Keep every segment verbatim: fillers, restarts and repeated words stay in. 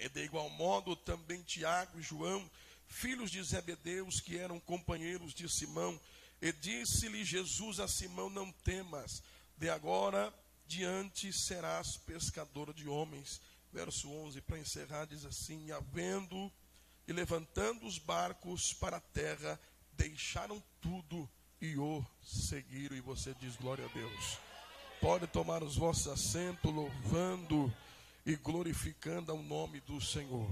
E de igual modo também Tiago e João, filhos de Zebedeus, que eram companheiros de Simão. E disse-lhe Jesus a Simão: não temas, de agora diante serás pescador de homens. Verso onze, para encerrar, diz assim: e havendo e levantando os barcos para a terra, deixaram tudo e o seguiram. E você diz: glória a Deus. Pode tomar os vossos assentos, louvando e glorificando ao nome do Senhor.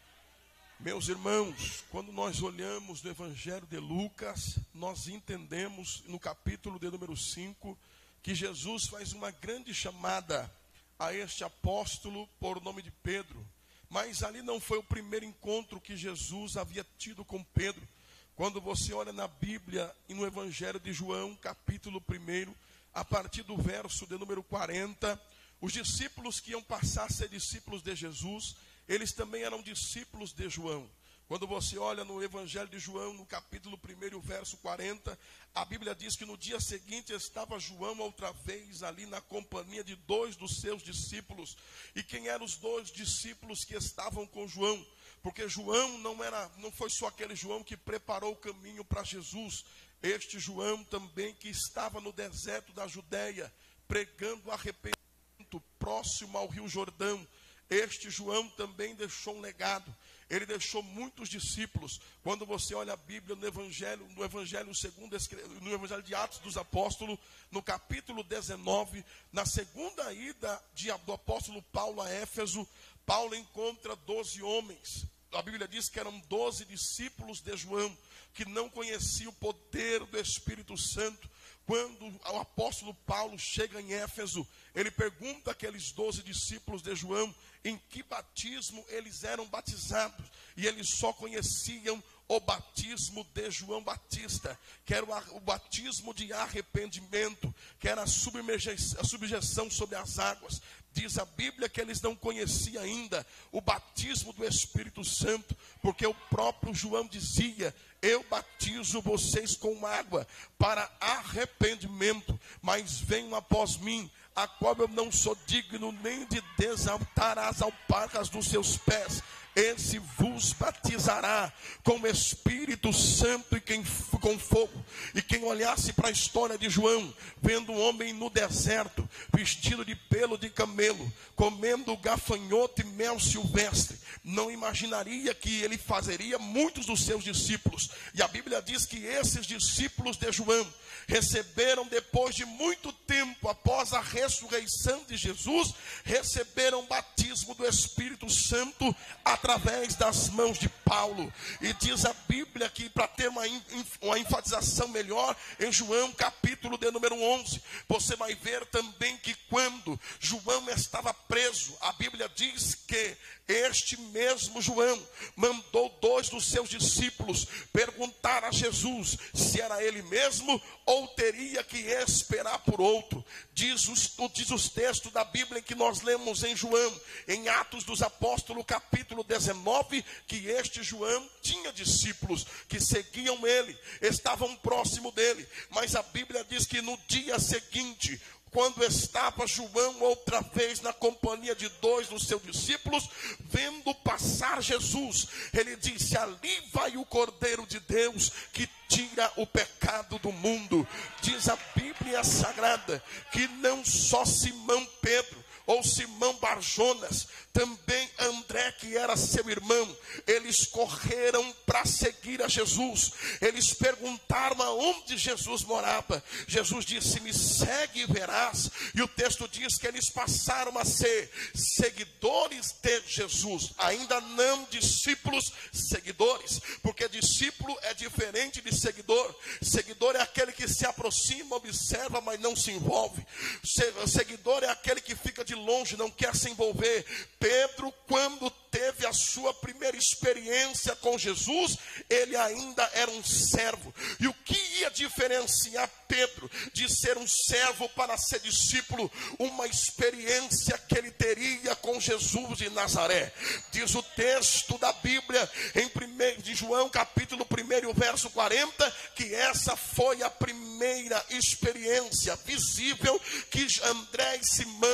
Meus irmãos, quando nós olhamos no Evangelho de Lucas, nós entendemos no capítulo de número cinco, que Jesus faz uma grande chamada a este apóstolo por nome de Pedro. Mas ali não foi o primeiro encontro que Jesus havia tido com Pedro. Quando você olha na Bíblia e no Evangelho de João, capítulo um, a partir do verso de número quarenta, os discípulos que iam passar a ser discípulos de Jesus, eles também eram discípulos de João. Quando você olha no Evangelho de João, no capítulo um, verso quarenta, a Bíblia diz que no dia seguinte estava João outra vez ali na companhia de dois dos seus discípulos. E quem eram os dois discípulos que estavam com João? Porque João não era, não foi só aquele João que preparou o caminho para Jesus. Este João também que estava no deserto da Judéia, pregando arrependimento próximo ao Rio Jordão. Este João também deixou um legado. Ele deixou muitos discípulos. Quando você olha a Bíblia no Evangelho, no Evangelho segundo, no Evangelho de Atos dos Apóstolos, no capítulo dezenove, na segunda ida de, do apóstolo Paulo a Éfeso, Paulo encontra doze homens. A Bíblia diz que eram doze discípulos de João, que não conheciam o poder do Espírito Santo. Quando o apóstolo Paulo chega em Éfeso, ele pergunta àqueles doze discípulos de João em que batismo eles eram batizados. E eles só conheciam o batismo de João Batista, que era o batismo de arrependimento, que era a submergência, a subjeção sobre as águas. Diz a Bíblia que eles não conheciam ainda o batismo do Espírito Santo, porque o próprio João dizia: eu batizo vocês com água para arrependimento, mas venham após mim, a qual eu não sou digno nem de desatar as alparcas dos seus pés. Esse vos batizará com o Espírito Santo e quem, com fogo. E quem olhasse para a história de João, vendo um homem no deserto, vestido de pelo de camelo, comendo gafanhoto e mel silvestre, não imaginaria que ele fazeria muitos dos seus discípulos. E a Bíblia diz que esses discípulos de João receberam, depois de muito tempo, após a ressurreição de Jesus, receberam o batismo do Espírito Santo através das mãos de Paulo. E diz a Bíblia que, para ter uma, uma enfatização melhor, em João capítulo de número onze, você vai ver também que quando João estava preso, a Bíblia diz que este mesmo João mandou dois dos seus discípulos perguntar a Jesus se era ele mesmo ou teria que esperar por outro. Diz os, diz os textos da Bíblia que nós lemos em João, em Atos dos Apóstolos, capítulo dezenove, que este João tinha discípulos que seguiam ele, estavam próximo dele. Mas a Bíblia diz que no dia seguinte, quando estava João outra vez na companhia de dois dos seus discípulos, vendo passar Jesus, ele disse: ali vai o Cordeiro de Deus que tira o pecado do mundo. Diz a Bíblia Sagrada que não só Simão Pedro ou Simão Barjonas, também André, que era seu irmão, eles correram para seguir a Jesus. Eles perguntaram aonde Jesus morava. Jesus disse: me segue e verás. E o texto diz que eles passaram a ser seguidores de Jesus, ainda não discípulos, seguidores, porque discípulo é diferente de seguidor. Seguidor é aquele que se aproxima, observa, mas não se envolve. Seguidor é aquele que fica de longe, não quer se envolver. Pedro, quando teve a sua primeira experiência com Jesus, ele ainda era um servo. E o que ia diferenciar Pedro de ser um servo para ser discípulo? Uma experiência que ele teria com Jesus de Nazaré. Diz o texto da Bíblia em primeiro de João capítulo um, verso quarenta, que essa foi a primeira experiência visível que André e Simão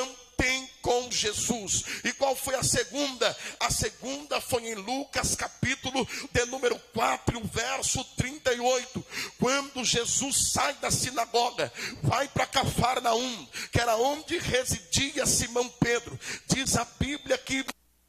tem com Jesus. E qual foi a segunda? A segunda foi em Lucas capítulo de número quatro, verso trinta e oito. Quando Jesus sai da sinagoga, vai para Cafarnaum, que era onde residia Simão Pedro. Diz a Bíblia que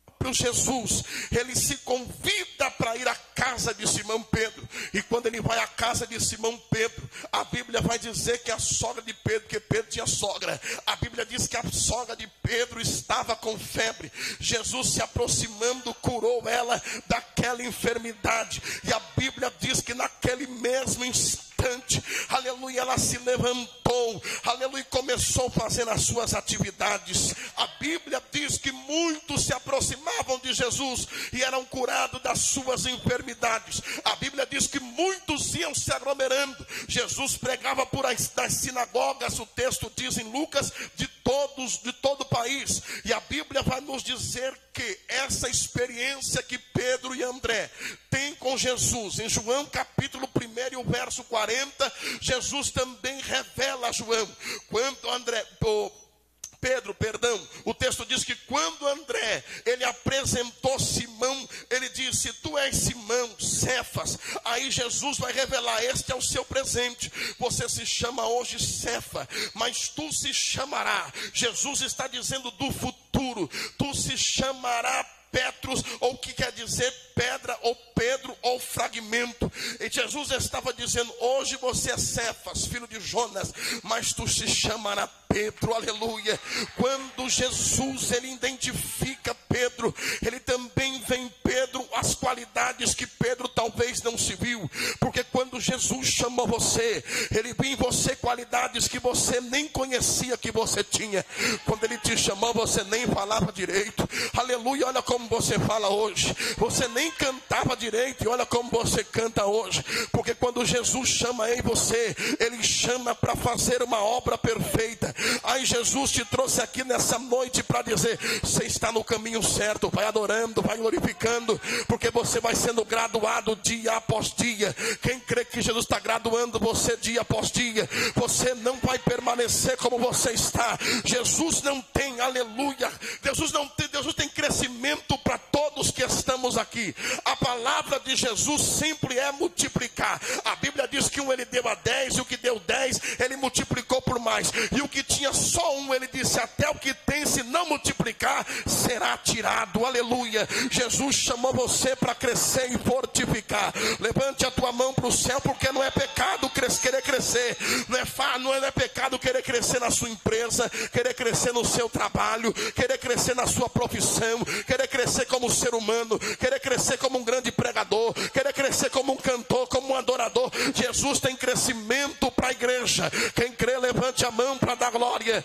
Jesus, ele se convida para ir à casa de Simão Pedro. E quando ele vai à casa de Simão Pedro, a Bíblia vai dizer que a sogra de Pedro, que Pedro tinha sogra, a Bíblia diz que a sogra de Pedro estava com febre. Jesus, se aproximando, curou ela daquela enfermidade. E a Bíblia diz que naquele mesmo instante, aleluia, ela se levantou, aleluia, e começou a fazer as suas atividades. A Bíblia diz que muitos se aproximavam de Jesus e eram curados das suas enfermidades. A Bíblia diz que muitos iam se aglomerando. Jesus pregava por as das sinagogas, o texto diz em Lucas, de todos, de todo o país. E a Bíblia vai nos dizer que essa experiência que Pedro e André têm com Jesus, em João capítulo um e o verso quarenta, Jesus também revela a João, quando André, oh, Pedro, perdão, o texto diz que quando André, ele apresentou Simão, ele disse: tu és Simão, Cefas. Aí Jesus vai revelar: este é o seu presente, você se chama hoje Cefa, mas tu se chamará, Jesus está dizendo do futuro, tu se chamará Petros, ou o que quer dizer pedra, ou Pedro, ou fragmento. E Jesus estava dizendo: hoje você é Cefas, filho de Jonas, mas tu se chamará Pedro, aleluia. Quando Jesus, ele identifica Pedro, ele também vê em Pedro as qualidades que Pedro talvez não se viu, porque quando Jesus chamou você, ele viu em você qualidades que você nem conhecia que você tinha. Quando ele te chamou, você nem falava direito, aleluia. Olha como você fala hoje, você nem cantava direito, e olha como você canta hoje, porque quando Jesus chama em você, ele chama para fazer uma obra perfeita. Aí Jesus te trouxe aqui nessa noite para dizer: você está no caminho certo, vai adorando, vai glorificando, porque você vai sendo graduado dia após dia. Quem crê que Jesus está graduando você dia após dia, você não vai permanecer como você está. Jesus não tem, aleluia, Jesus não tem, Jesus tem crescimento para todos que estamos aqui. A palavra de Jesus sempre é multiplicar. A Bíblia diz que um ele deu a dez, e o que deu dez, ele multiplicou por mais. E o que tinha só um, ele disse: até o que tem, se não multiplicar, será tirado. Aleluia. Jesus chamou você para crescer e fortificar. Levante a tua mão para o céu, porque não é pecado querer crescer. Não é, fa, não é pecado querer crescer na sua empresa, querer crescer no seu trabalho, querer crescer na sua profissão, querer crescer como ser humano, querer crescer como um grande pregador, querer crescer como um cantor, como um adorador. Jesus tem crescimento para a igreja. Quem crê, levante a mão para dar glória.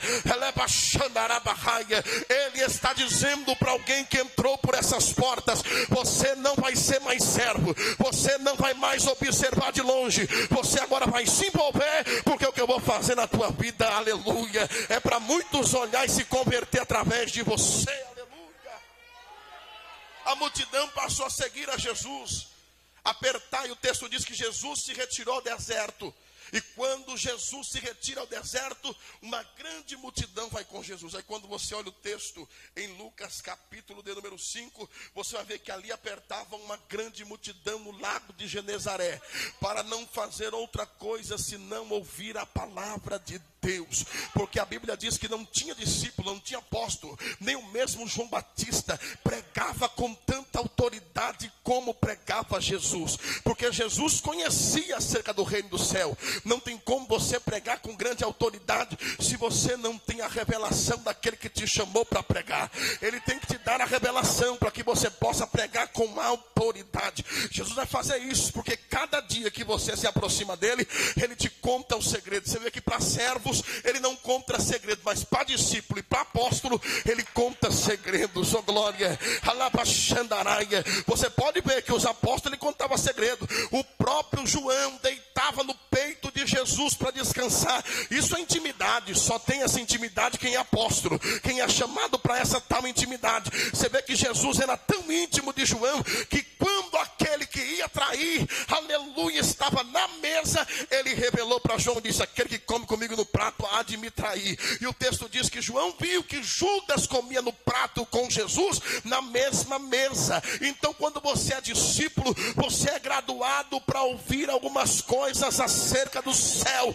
Ele está dizendo para alguém que entrou por essas portas: você não vai ser mais servo, você não vai mais observar de longe, você agora vai se envolver, porque o que eu vou fazer na tua vida, aleluia, é para muitos olhar e se converter através de você. A multidão passou a seguir a Jesus. Apertar, e o texto diz que Jesus se retirou ao deserto. E quando Jesus se retira ao deserto, uma grande multidão vai com Jesus. Aí quando você olha o texto em Lucas capítulo de número cinco, você vai ver que ali apertava uma grande multidão no lago de Genezaré, para não fazer outra coisa senão ouvir a palavra de Deus. Porque a Bíblia diz que não tinha discípulo, não tinha apóstolo, nem o mesmo João Batista pregava com tanta autoridade como pregava Jesus. Porque Jesus conhecia acerca do reino do céu. Não tem como você pregar com grande autoridade se você não tem a revelação daquele que te chamou para pregar. Ele tem que te dar a revelação para que você possa pregar com autoridade. Jesus vai fazer isso, porque cada dia que você se aproxima dele, ele te conta o segredo. Você vê que para servos ele não conta segredo, mas para discípulo e para apóstolo ele conta segredos. Oh glória, alabaxandaraia. Você pode ver que os apóstolos ele contava segredo. O próprio João deitava no peito de Jesus para descansar. Isso é intimidade. Só tem essa intimidade quem é apóstolo, quem é chamado para essa tal intimidade. Você vê que Jesus era tão íntimo de João que quando aquele que ia trair, aleluia, estava estava na mesa, ele revelou para João e disse: aquele que come comigo no prato há de me trair. E o texto diz que João viu que Judas comia no prato com Jesus na mesma mesa. Então, quando você é discípulo, você é graduado para ouvir algumas coisas acerca do céu.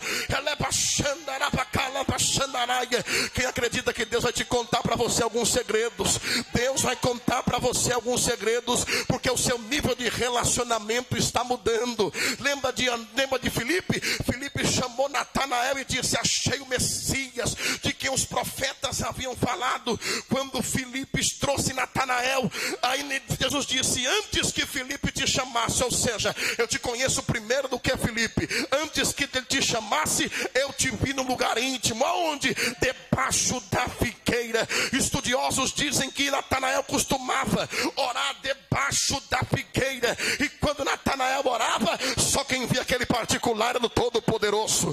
Quem acredita que Deus vai te contar para você alguns segredos? Deus vai contar para você alguns segredos, porque o seu nível de relacionamento está mudando. Lembra de, lembra de Filipe? Filipe chamou Natanael e disse: achei o Messias, de quem os profetas haviam falado. Quando Filipe trouxe Natanael, aí Jesus disse: antes que Filipe te chamasse, ou seja, eu te conheço primeiro do que Filipe, antes que ele te chamasse, eu te vi no lugar íntimo. Aonde? Debaixo da figueira. Estudiosos dizem que Natanael costumava orar debaixo da figueira, e quando Natanael orava, só quem via aquele particular era do Todo-Poderoso.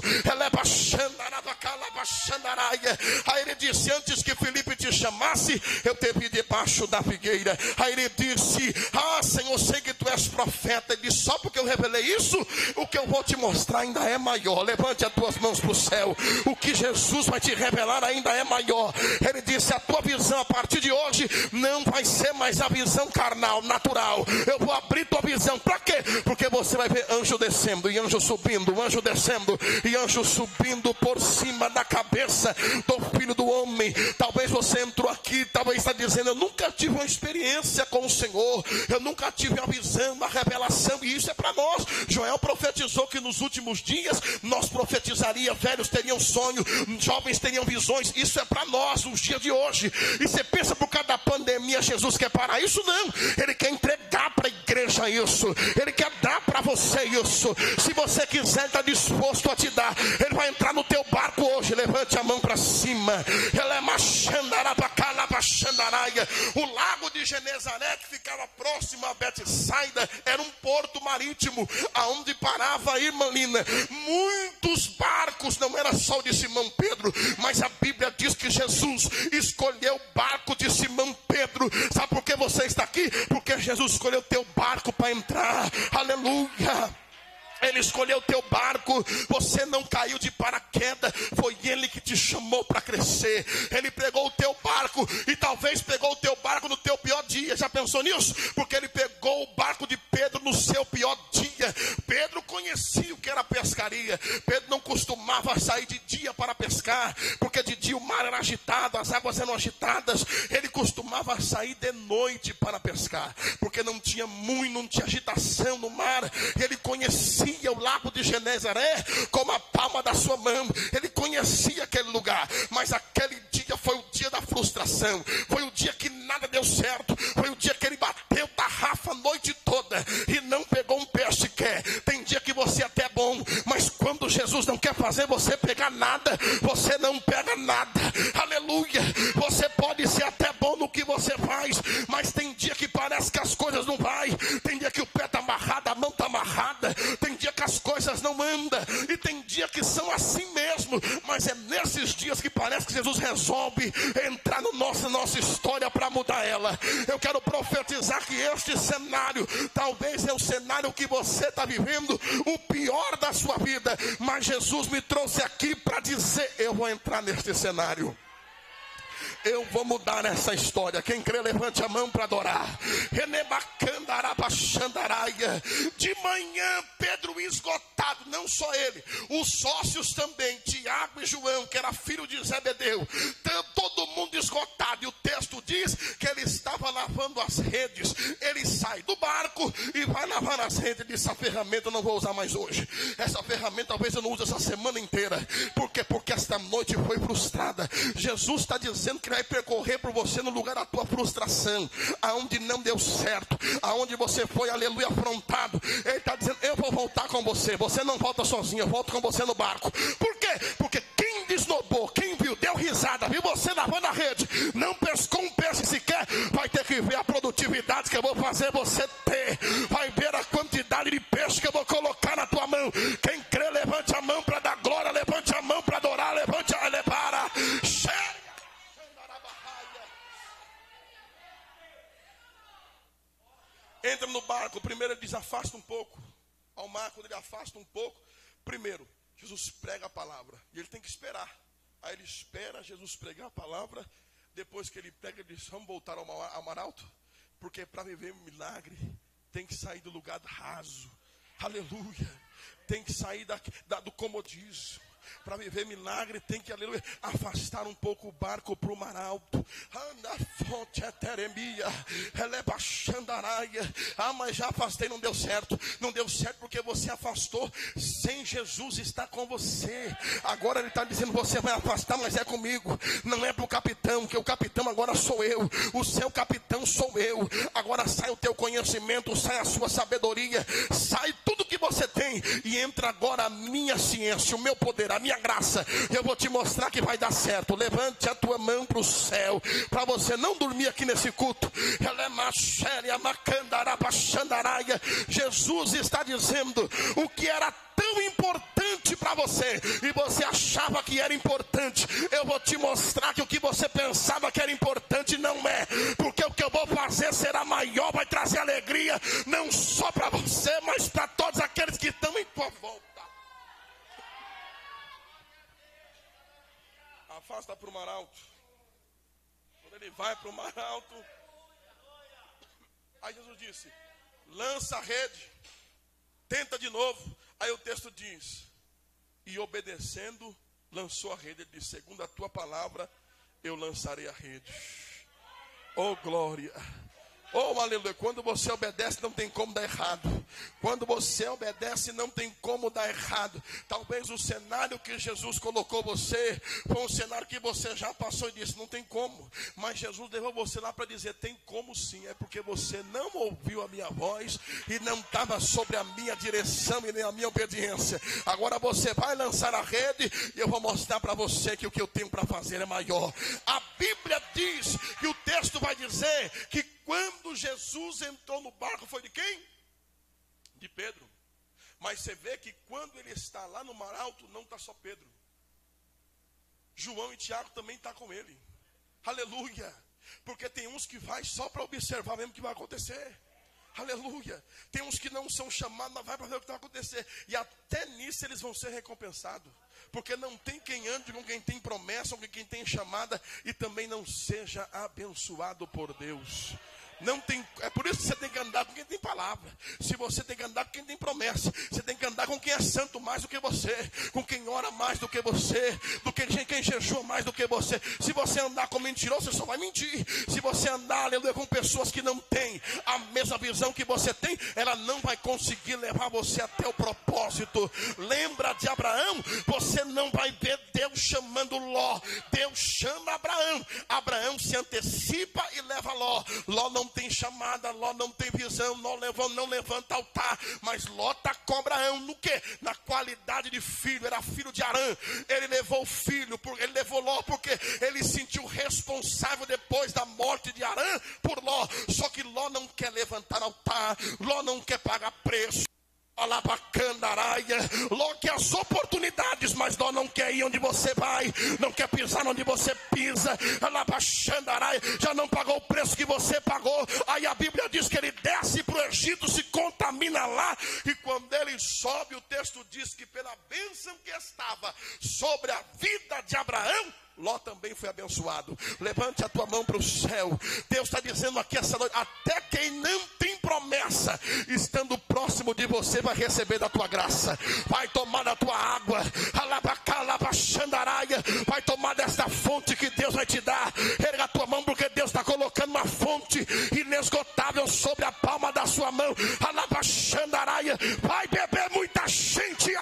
Aí ele disse: antes que Filipe te chamasse, eu te vi debaixo da figueira. Aí ele disse: ah, Senhor, sei que tu és profeta. Ele disse: só porque eu revelei isso, o que eu vou te mostrar ainda é maior. Levante as tuas mãos para o céu. O que Jesus vai te revelar ainda é maior. Ele disse: a tua visão a partir de hoje não vai ser mais a visão carnal, natural. Eu vou abrir tua visão. Para quê? Porque você vai ver anjo descendo e anjo subindo, anjo descendo e anjo subindo por cima da cabeça do Filho do Homem. Talvez você entrou aqui, talvez está dizendo: eu nunca tive uma experiência com o Senhor, eu nunca tive uma visão, uma revelação. E isso é para nós. Joel profetizou que nos últimos dias nós profetizaria, velhos teriam sonho, jovens teriam visões. Isso é para nós, nos dias de hoje. E você pensa, por causa da pandemia, Jesus quer parar isso? Não, Ele quer entregar para a igreja isso, Ele quer dar para você isso. Se você quiser, Ele está disposto a te dar. Ele vai entrar no teu barco hoje. Levante a mão para cima. O lago de Genezaré, que ficava próximo a Betsaida, era um porto marítimo, aonde parava a irmã Lina muitos barcos. Não era só o de Simão Pedro, mas a Bíblia diz que Jesus escolheu o barco de Simão Pedro. Sabe por que você está aqui? Porque Jesus escolheu o teu barco para entrar. Aleluia! Ele escolheu o teu barco. Você não caiu de paraquedas. Foi Ele que te chamou para crescer. Ele pegou o teu barco, e talvez pegou o teu barco no teu pior dia. Já pensou nisso? Porque Ele pegou o barco de Pedro no seu pior dia. Pedro conhecia o que era pescaria. Pedro não costumava sair de dia para pescar, porque de dia o mar era agitado, as águas eram agitadas. Ele costumava sair de noite para pescar, porque não tinha muito, não tinha agitação no mar. Ele conhecia o lago de Genezaré como a palma da sua mão. Ele conhecia aquele lugar, mas aquele dia foi o dia da frustração. Foi o dia que nada deu certo. Foi o dia que ele bateu tarrafa a noite toda e não pegou um peixe sequer. Tem dia que você até é bom, mas quando Jesus não quer fazer você pegar nada, você não pega nada. Aleluia! Você pode ser até bom no que você faz, mas tem dia que parece que as coisas não vai. Tem dia que o pé está amarrado, a mão está amarrada. Tem dia que as coisas não andam, e tem dia que são assim mesmo. Mas é nesses dias que parece que Jesus resolve entrar no nosso, nossa história para mudar ela. Eu quero profetizar que este cenário talvez é o cenário que você está vivendo, o pior da sua vida, mas Jesus me trouxe aqui para dizer: eu vou entrar neste cenário. Eu vou mudar essa história. Quem crê, levante a mão para adorar. De manhã, Pedro esgotado, não só ele, os sócios também, Tiago e João, que era filho de Zebedeu, todo mundo esgotado. E o texto diz que ele estava lavando as redes. Ele sai do barco e vai lavar as redes. Ele disse: essa ferramenta eu não vou usar mais hoje. Essa ferramenta talvez eu não use essa semana inteira. Por quê? Porque esta noite foi frustrada. Jesus está dizendo que vai percorrer por você no lugar da tua frustração, aonde não deu certo, aonde você foi, aleluia, afrontado. Ele está dizendo: eu vou voltar com você. Você não volta sozinho, eu volto com você no barco. Por quê? Porque quem desnobou, quem viu, deu risada, viu você lavando a rede, não pescou um peixe sequer, vai ter que ver a produtividade que eu vou fazer você ter. Vai ver a quantidade de peixe que eu vou colocar na tua mão. Quem crê, levante a mão para dar glória, levante a mão para adorar, levante a levar. Chega! Entra no barco. Primeiro ele diz: afasta um pouco. ao mar, quando ele afasta um pouco, primeiro, Jesus prega a palavra, e ele tem que esperar. Aí ele espera Jesus pregar a palavra, depois que ele prega, ele diz, vamos voltar ao mar, ao mar alto, porque para viver um milagre, tem que sair do lugar raso, aleluia, tem que sair da, da, do comodismo. Para viver milagre tem que, aleluia, afastar um pouco o barco para o mar alto. Ah, mas já afastei, não deu certo. Não deu certo porque você afastou sem Jesus estar com você. Agora ele está dizendo, você vai afastar, mas é comigo. Não é para o capitão, que o capitão agora sou eu. O seu capitão sou eu. Agora sai o teu conhecimento, sai a sua sabedoria, sai tudo que você tem, e entra agora a minha ciência, o meu poder, a minha graça. Eu vou te mostrar que vai dar certo. Levante a tua mão para o céu, para você não dormir aqui nesse culto. Jesus está dizendo o que era tão importante para você, e você achava que era importante. Eu vou te mostrar que o que você pensava que era importante não é, porque o que eu vou fazer será maior, vai trazer alegria, não só para você, mas para todos aqueles que estão em tua volta. Afasta para o mar alto. Quando ele vai para o mar alto, aí Jesus disse, lança a rede, tenta de novo. Aí o texto diz, e obedecendo, lançou a rede. Ele disse, segundo a tua palavra, eu lançarei a rede. Oh glória, oh aleluia. Quando você obedece, não tem como dar errado. Quando você obedece, não tem como dar errado. Talvez o cenário que Jesus colocou você foi um cenário que você já passou e disse, não tem como. Mas Jesus levou você lá para dizer, tem como sim. É porque você não ouviu a minha voz e não estava sobre a minha direção e nem a minha obediência. Agora você vai lançar a rede e eu vou mostrar para você que o que eu tenho para fazer é maior. A Bíblia diz que o texto vai dizer que quando Jesus entrou no barco, foi de quem? De Pedro. Mas você vê que quando ele está lá no mar alto, não está só Pedro. João e Tiago também estão com ele. Aleluia. Porque tem uns que vai só para observar mesmo o que vai acontecer. Aleluia. Tem uns que não são chamados, mas vai para ver o que vai acontecer. E até nisso eles vão ser recompensados. Porque não tem quem ande com quem tem promessa, ou com quem tem chamada, e também não seja abençoado por Deus. Não tem, é por isso que você tem que andar com quem tem palavra. Se você tem que andar com quem tem promessa, você tem que andar com quem é santo mais do que você, com quem ora mais do que você, do que quem, quem jejua mais do que você. Se você andar com mentiroso, você só vai mentir. Se você andar, aleluia, com pessoas que não têm a mesma visão que você tem, ela não vai conseguir levar você até o propósito. Lembra de Abraão? Você não vai ver Deus chamando Ló. Deus chama Abraão. Abraão se antecipa e leva Ló. Ló não tem chamada, Ló não tem visão, Ló não levanta altar, mas Ló está com Abraão no quê? Na qualidade de filho, era filho de Arã. Ele levou o filho, ele levou Ló porque ele se sentiu responsável depois da morte de Arã por Ló. Só que Ló não quer levantar altar, Ló não quer pagar preço. Ló quer as oportunidades, mas Ló não quer ir onde você vai, não quer pisar onde você pisa. Já não pagou o preço que você pagou. Aí a Bíblia diz que ele desce para o Egito, se contamina lá, e quando ele sobe, o texto diz que pela bênção que estava sobre a vida de Abraão, Ló também foi abençoado. Levante a tua mão para o céu. Deus está dizendo aqui essa noite, até quem não tem promessa, estando próximo de você, vai receber da tua graça, vai tomar da tua água, vai tomar desta fonte que Deus vai te dar. Erga a tua mão, porque Deus está colocando uma fonte inesgotável sobre a palma da sua mão. Vai beber muita gente.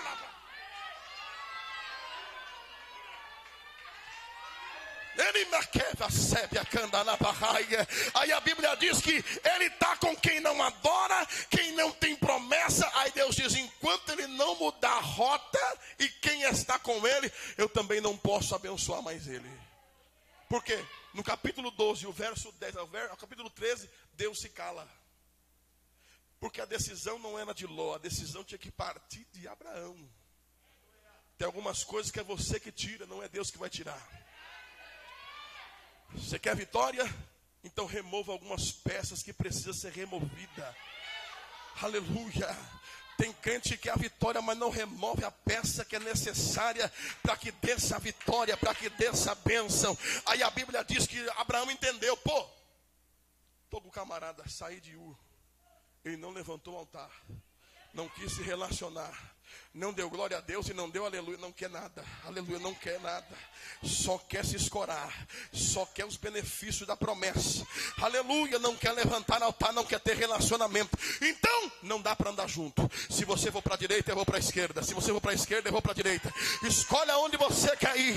Aí a Bíblia diz que ele está com quem não adora, quem não tem promessa. Aí Deus diz, enquanto ele não mudar a rota, e quem está com ele, eu também não posso abençoar mais ele. Por quê? No capítulo doze, o verso dez, ao capítulo treze, Deus se cala. Porque a decisão não era de Ló, a decisão tinha que partir de Abraão. Tem algumas coisas que é você que tira, não é Deus que vai tirar. Você quer vitória? Então remova algumas peças que precisam ser removidas. Aleluia. Tem crente que quer a vitória, mas não remove a peça que é necessária para que desça a vitória, para que desça a bênção. Aí a Bíblia diz que Abraão entendeu, pô, todo camarada sair de Ur, ele não levantou o altar, não quis se relacionar, não deu glória a Deus e não deu aleluia, não quer nada, aleluia, não quer nada, só quer se escorar, só quer os benefícios da promessa, aleluia, não quer levantar altar, não quer ter relacionamento. Então não dá para andar junto. Se você for para a direita, eu vou para a esquerda. Se você for para a esquerda, eu vou para a direita. Escolha onde você quer ir.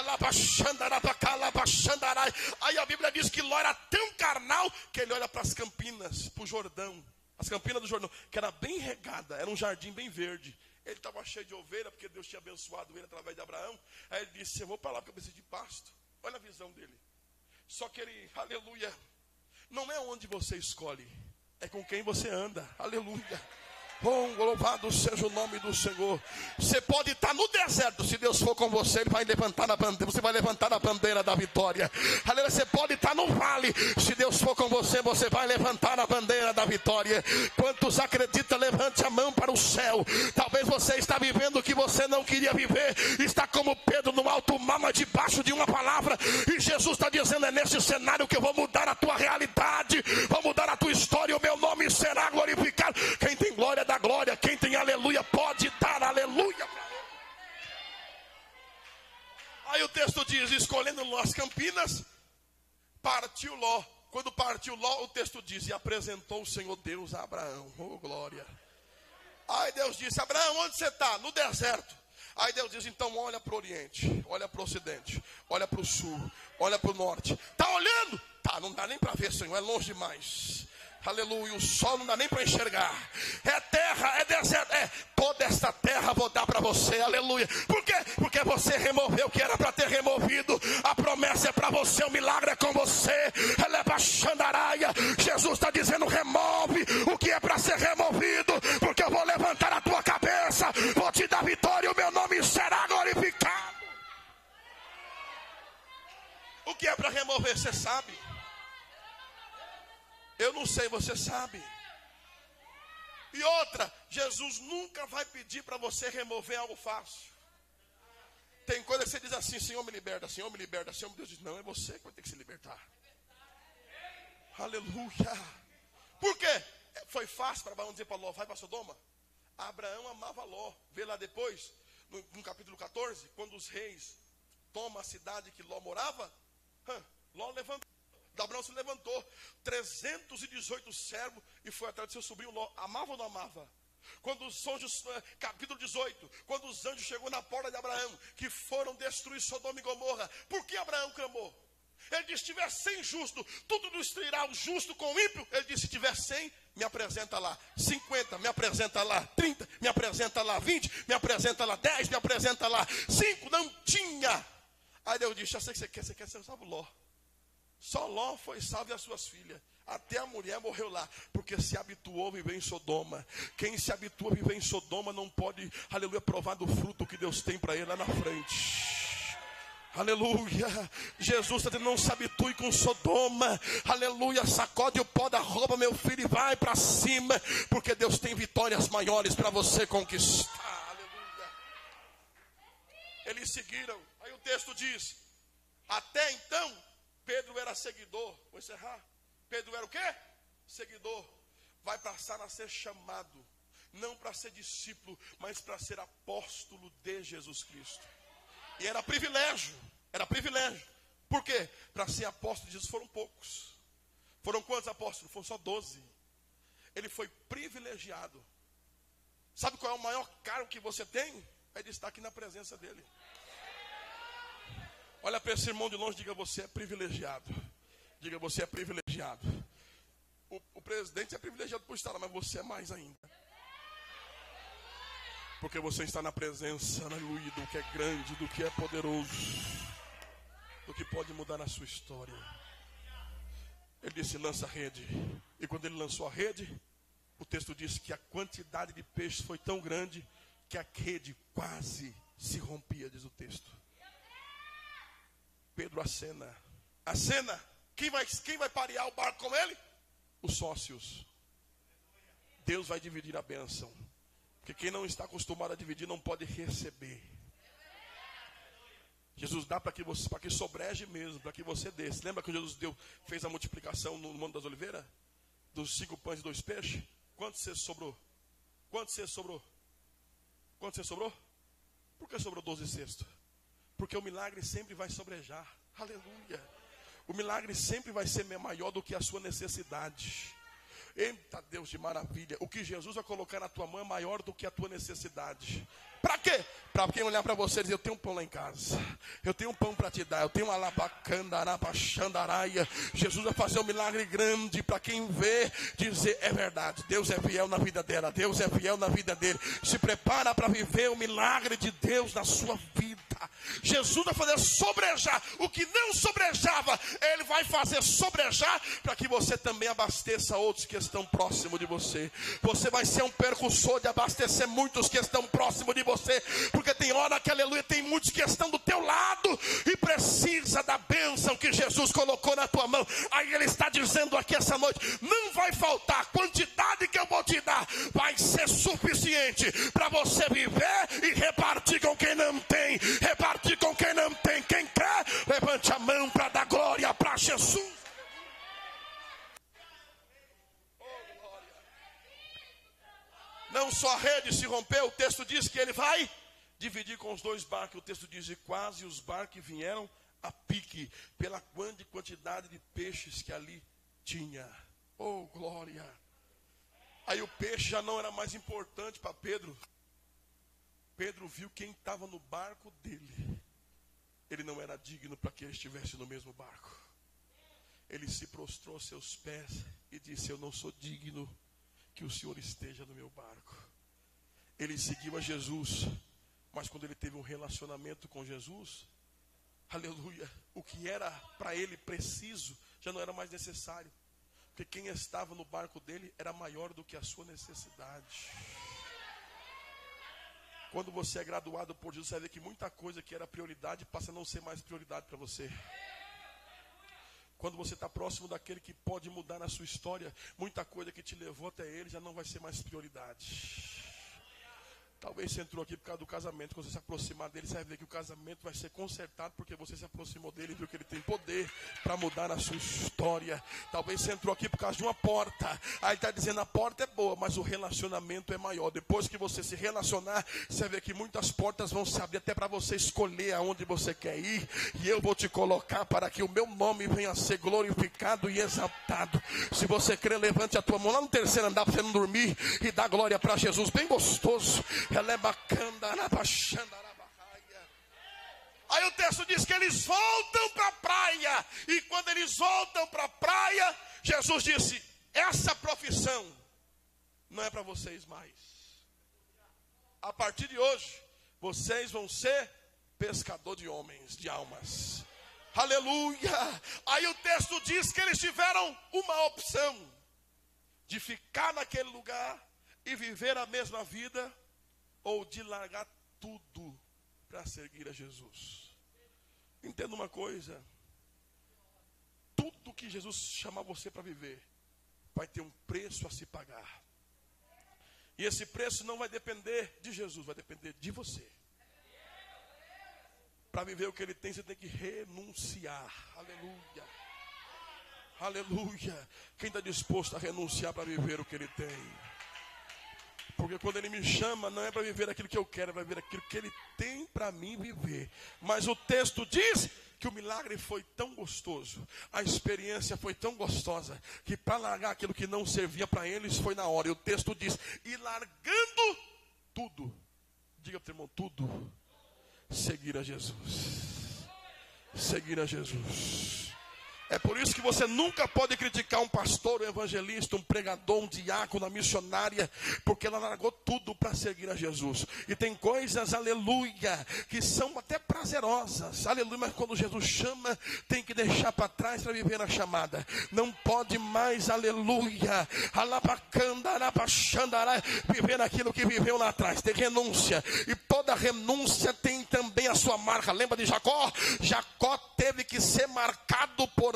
Aí a Bíblia diz que Ló era tão carnal que ele olha para as campinas, para o Jordão, as campinas do Jordão, que era bem regada, era um jardim bem verde. Ele estava cheio de ovelha, porque Deus tinha abençoado ele através de Abraão. Aí ele disse, eu vou para lá porque eu preciso de pasto. Olha a visão dele. Só que ele, aleluia, não é onde você escolhe, é com quem você anda, aleluia. Oh, louvado seja o nome do Senhor. Você pode estar no deserto, se Deus for com você, Ele vai levantar a bandeira, você vai levantar a bandeira da vitória. Aleluia. Você pode estar no vale, se Deus for com você, você vai levantar a bandeira da vitória. Quantos acreditam, levante a mão para o céu. Talvez você está vivendo o que você não queria viver, está como Pedro no alto mar, mas debaixo de uma palavra, e Jesus está dizendo, é nesse cenário que eu vou mudar a tua realidade, vou mudar a tua história, o meu nome será glorificado. Quem tem glória da glória, quem tem aleluia pode dar aleluia para ele. Aí o texto diz, escolhendo Ló as campinas, partiu Ló. Quando partiu Ló, o texto diz, e apresentou o Senhor Deus a Abraão. Oh, glória. Aí Deus disse, Abraão, onde você está? No deserto. Aí Deus diz, então olha para o oriente, olha para o ocidente, olha para o sul, olha para o norte. Está olhando? Tá, não dá nem para ver, Senhor, é longe demais. Aleluia, o sol não dá nem para enxergar. É terra, é deserto, é toda esta terra vou dar para você, aleluia. Por quê? Porque você removeu o que era para ter removido. A promessa é para você, o milagre é com você. Eleva a xandaraia. Jesus está dizendo, remove o que é para ser removido, porque eu vou levantar a tua cabeça, vou te dar vitória, o meu nome será glorificado. O que é para remover, você sabe? Eu não sei, você sabe. E outra, Jesus nunca vai pedir para você remover algo fácil. Tem coisa que você diz assim, Senhor me liberta, Senhor me liberta, Senhor, Deus diz, não, é você que vai ter que se libertar. Aleluia. Por quê? Foi fácil para Abraão dizer para Ló, vai para Sodoma? Abraão amava Ló. Vê lá depois, no, no capítulo catorze, quando os reis tomam a cidade que Ló morava, hum, Ló levantou. Abraão se levantou, trezentos e dezoito servos, e foi atrás do seu sobrinho Ló. Amava ou não amava? Quando os anjos, capítulo dezoito, quando os anjos chegou na porta de Abraão, que foram destruir Sodoma e Gomorra, por que Abraão clamou? Ele disse, se tiver cem justo, tudo destruirá o justo com o ímpio. Ele disse, se tiver cem, me apresenta lá. cinquenta, me apresenta lá. trinta, me apresenta lá. vinte, me apresenta lá. dez, me apresenta lá. cinco, não tinha. Aí Deus disse, já sei o que você quer, você quer ser salvo Ló. Só Ló foi salvo e as suas filhas. Até a mulher morreu lá, porque se habituou a viver em Sodoma. Quem se habitua a viver em Sodoma não pode, aleluia, provar do fruto que Deus tem para ele lá na frente. Aleluia. Jesus está dizendo, não se habitue com Sodoma. Aleluia, sacode o pó da roupa, meu filho, e vai para cima, porque Deus tem vitórias maiores para você conquistar. Aleluia. Eles seguiram. Aí o texto diz, até então Pedro era seguidor. Vou encerrar. Pedro era o quê? Seguidor. Vai passar a ser chamado, não para ser discípulo, mas para ser apóstolo de Jesus Cristo. E era privilégio. Era privilégio. Por quê? Para ser apóstolo de Jesus foram poucos. Foram quantos apóstolos? Foram só doze. Ele foi privilegiado. Sabe qual é o maior cargo que você tem? É de estar aqui na presença dele. Olha para esse irmão de longe, diga, você é privilegiado. Diga, você é privilegiado. O, o presidente é privilegiado por estar lá, mas você é mais ainda. Porque você está na presença, aleluia, do que é grande, do que é poderoso, do que pode mudar a sua história. Ele disse, lança a rede. E quando ele lançou a rede, o texto diz que a quantidade de peixes foi tão grande que a rede quase se rompia, diz o texto. Pedro acena. Acena. Quem vai, quem vai parear o barco com ele? Os sócios. Deus vai dividir a bênção. Porque quem não está acostumado a dividir não pode receber. Jesus dá para que você, para que sobreje mesmo, para que você dê. Você lembra que Jesus deu, fez a multiplicação no Monte das Oliveiras? Dos cinco pães e dois peixes? Quanto você sobrou? Quanto você sobrou? Quanto você sobrou? Por que sobrou doze cestos? Porque o milagre sempre vai sobrejar. Aleluia. O milagre sempre vai ser maior do que a sua necessidade. Eita Deus de maravilha. O que Jesus vai colocar na tua mão é maior do que a tua necessidade. Para quê? Para quem olhar para você e dizer, eu tenho um pão lá em casa. Eu tenho um pão para te dar. Eu tenho uma labacandarabachandaraia. Jesus vai fazer um milagre grande para quem vê, dizer, é verdade. Deus é fiel na vida dela. Deus é fiel na vida dele. Se prepara para viver o milagre de Deus na sua vida. Jesus vai fazer sobrejar o que não sobrejava. Ele vai fazer sobrejar para que você também abasteça outros que estão próximo de você. Você vai ser um percussor de abastecer muitos que estão próximo de você. Porque tem hora que, aleluia, tem muitos que estão do teu lado e precisa da bênção que Jesus colocou na tua mão. Aí ele está dizendo aqui essa noite, não vai faltar. A quantidade que eu vou te dar vai ser suficiente para você viver e repartir com quem não tem. Repartir com quem não tem. Quem quer, levante a mão para dar glória para Jesus. Oh, glória. Não só a rede se rompeu, o texto diz que ele vai dividir com os dois barcos. O texto diz, e quase os barcos vieram a pique, pela grande quantidade de peixes que ali tinha. Oh, glória. Aí o peixe já não era mais importante para Pedro. Pedro viu quem estava no barco dele. Ele não era digno para que ele estivesse no mesmo barco. Ele se prostrou aos seus pés e disse, eu não sou digno que o Senhor esteja no meu barco. Ele seguiu a Jesus, mas quando ele teve um relacionamento com Jesus, aleluia, o que era para ele preciso já não era mais necessário. Porque quem estava no barco dele era maior do que a sua necessidade. Quando você é graduado por Jesus, você vai ver que muita coisa que era prioridade passa a não ser mais prioridade para você. Quando você está próximo daquele que pode mudar na sua história, muita coisa que te levou até ele já não vai ser mais prioridade. Talvez você entrou aqui por causa do casamento. Quando você se aproximar dele, você vai ver que o casamento vai ser consertado porque você se aproximou dele e viu que ele tem poder para mudar a sua história. Talvez você entrou aqui por causa de uma porta. Aí está dizendo, a porta é boa, mas o relacionamento é maior. Depois que você se relacionar, você vai ver que muitas portas vão se abrir até para você escolher aonde você quer ir. E eu vou te colocar para que o meu nome venha a ser glorificado e exaltado. Se você crê, levante a tua mão lá no terceiro andar para você não dormir e dá glória para Jesus. Bem gostoso. Aí o texto diz que eles voltam para a praia. E quando eles voltam para a praia, Jesus disse, essa profissão não é para vocês mais. A partir de hoje, vocês vão ser pescador de homens, de almas. Aleluia. Aí o texto diz que eles tiveram uma opção de ficar naquele lugar e viver a mesma vida, ou de largar tudo para seguir a Jesus. Entenda uma coisa, tudo que Jesus chamar você para viver vai ter um preço a se pagar. E esse preço não vai depender de Jesus, vai depender de você. Para viver o que ele tem, você tem que renunciar. Aleluia. Aleluia. Quem está disposto a renunciar para viver o que ele tem? Porque quando ele me chama, não é para viver aquilo que eu quero, é para viver aquilo que ele tem para mim viver. Mas o texto diz que o milagre foi tão gostoso, a experiência foi tão gostosa, que para largar aquilo que não servia para eles foi na hora. E o texto diz, e largando tudo, diga para o teu irmão, tudo, seguir a Jesus. Seguir a Jesus. É por isso que você nunca pode criticar um pastor, um evangelista, um pregador, um diácono, uma missionária, porque ela largou tudo para seguir a Jesus. E tem coisas, aleluia, que são até prazerosas, aleluia, mas quando Jesus chama, tem que deixar para trás para viver a chamada. Não pode mais, aleluia, alabacanda, alabaxandará, viver aquilo que viveu lá atrás. Tem renúncia, e toda renúncia tem também a sua marca. Lembra de Jacó? Jacó teve que ser marcado por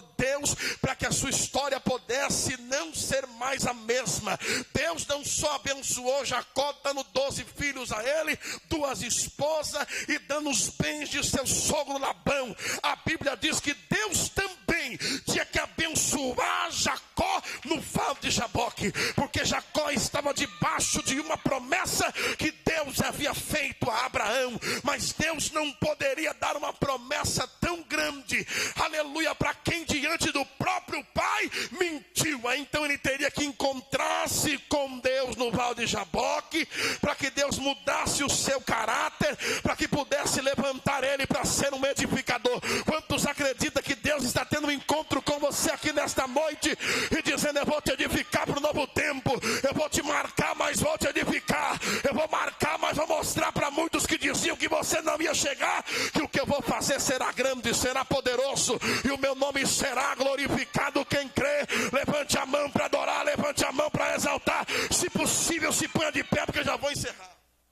Deus para que a sua história pudesse não ser mais a mesma. Deus não só abençoou Jacó, dando doze filhos a ele, duas esposas e dando os bens de seu sogro Labão. A Bíblia diz que Deus também tinha que abençoar Jacó no vale de Jaboque, porque Jacó estava debaixo de uma promessa que Deus havia feito a Abraão, mas Deus não poderia dar uma promessa tão grande, aleluia, para quem diante do próprio pai mentiu. Então ele teria que encontrar-se com Deus no vale de Jaboque, para que Deus mudasse o seu caráter, para que pudesse levantar ele para ser um edificador. Quantos acreditam que Deus está tendo um encontro com você aqui nesta noite e dizendo: eu vou te edificar para o novo tempo, eu vou te marcar, mas vou te edificar, eu vou marcar, mas vou mostrar para muitos que diziam que você não ia chegar, que o que eu vou fazer será grande, será poderoso, e o meu nome será glorificado. Quem crê, levante a mão para adorar, levante a mão para exaltar, se possível se ponha de pé, porque eu já vou encerrar.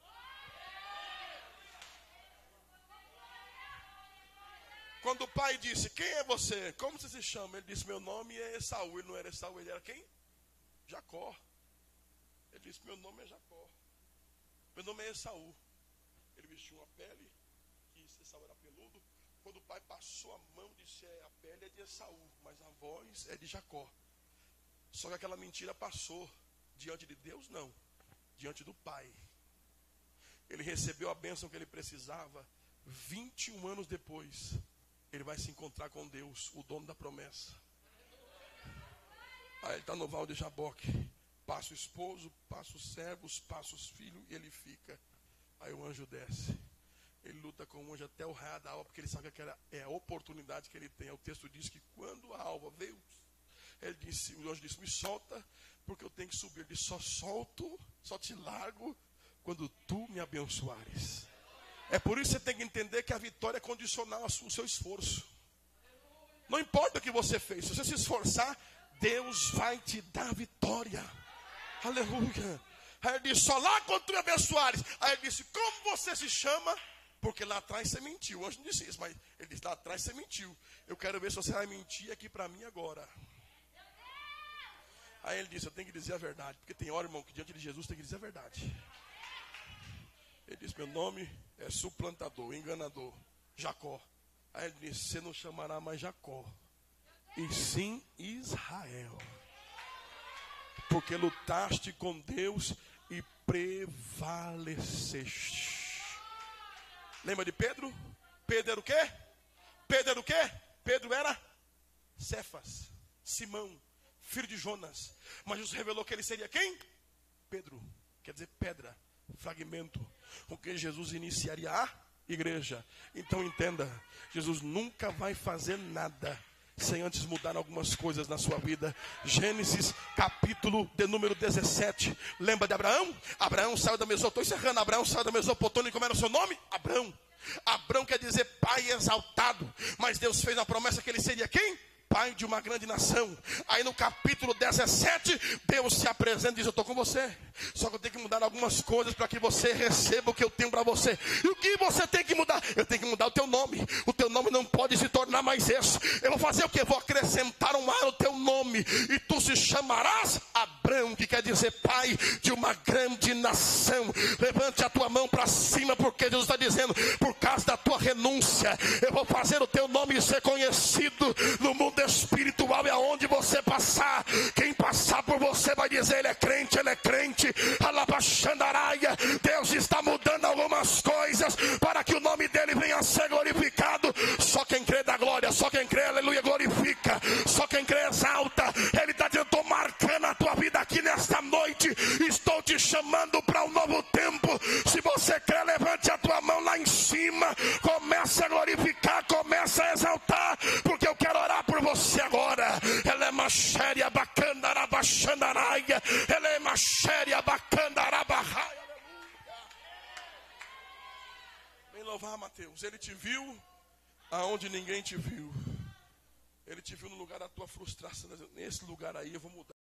Quando o pai disse: quem é você? Como você se chama? Ele disse: meu nome é Esaú. Ele não era Esaú, ele era quem? Jacó. Ele disse: meu nome é Jacó. Meu nome é Esaú. Ele vestiu uma pele, que Esaú era peludo. Quando o pai passou a mão, disse: é, a pele é de Esaú, mas a voz é de Jacó. Só que aquela mentira passou. Diante de Deus, não. Diante do pai. Ele recebeu a bênção que ele precisava. vinte e um anos depois, ele vai se encontrar com Deus, o dono da promessa. Aí ele está no vale de Jaboque. Passa o esposo, passa os servos, passa os filhos e ele fica. Aí o anjo desce. Ele luta com o anjo até o raio da alva, porque ele sabe que aquela é a oportunidade que ele tem. O texto diz que quando a alva veio, ele disse, o anjo disse: me solta, porque eu tenho que subir. Ele disse: só solto, só te largo quando tu me abençoares. É por isso que você tem que entender que a vitória é condicional ao seu esforço. Não importa o que você fez, se você se esforçar, Deus vai te dar a vitória. Aleluia. Aí ele disse: só lá quando tu me abençoares. Aí ele disse: como você se chama? Porque lá atrás você mentiu. O anjo não disse isso, mas ele disse: lá atrás você mentiu. Eu quero ver se você vai mentir aqui para mim agora. Aí ele disse: eu tenho que dizer a verdade, porque tem hora, irmão, que diante de Jesus tem que dizer a verdade. Ele disse: meu nome é suplantador, enganador, Jacó. Aí ele disse: você não chamará mais Jacó, e sim Israel, porque lutaste com Deus e prevaleceste. Lembra de Pedro? Pedro era o quê? Pedro era o quê? Pedro era Cefas, Simão, filho de Jonas. Mas Jesus revelou que ele seria quem? Pedro, quer dizer pedra, fragmento, com que Jesus iniciaria a igreja. Então entenda, Jesus nunca vai fazer nada sem antes mudar algumas coisas na sua vida. Gênesis capítulo de número dezessete. Lembra de Abraão? Abraão saiu da Mesopotâmia. Estou encerrando. Abraão saiu da Mesopotâmia. Como era o seu nome? Abrão. Abrão quer dizer pai exaltado. Mas Deus fez a promessa que ele seria quem? Pai de uma grande nação. Aí no capítulo dezessete, Deus se apresenta e diz: eu estou com você, só que eu tenho que mudar algumas coisas para que você receba o que eu tenho para você. E o que você tem que mudar? Eu tenho que mudar o teu nome. O teu nome não pode se tornar mais esse. Eu vou fazer o que? Eu vou acrescentar um ar no teu nome, e tu se chamarás Abrão, que quer dizer pai de uma grande nação. Levante a tua mão para cima, porque Deus está dizendo: por causa da tua renúncia, eu vou fazer o teu nome ser conhecido no mundo espiritual, e aonde você passar, quem passar por você vai dizer: ele é crente, ele é crente. Alabaxandaraia. Deus está mudando algumas coisas para que o nome dele venha a ser glorificado. Só quem crê dá glória, só quem crê, aleluia, glorifica. Só quem crê exalta. Ele está dizendo: estou marcando a tua vida aqui nesta noite, estou te chamando para um novo tempo. Se você crê, levante a tua mão lá em cima, comece a glorificar, comece a exaltar, porque eu quero orar por você agora. Ela é machéria bacandarabachandaraia. Ela é machéria bacandarabaraia. Vem louvar, Mateus. Ele te viu aonde ninguém te viu. Ele te viu no lugar da tua frustração. Nesse lugar aí eu vou mudar.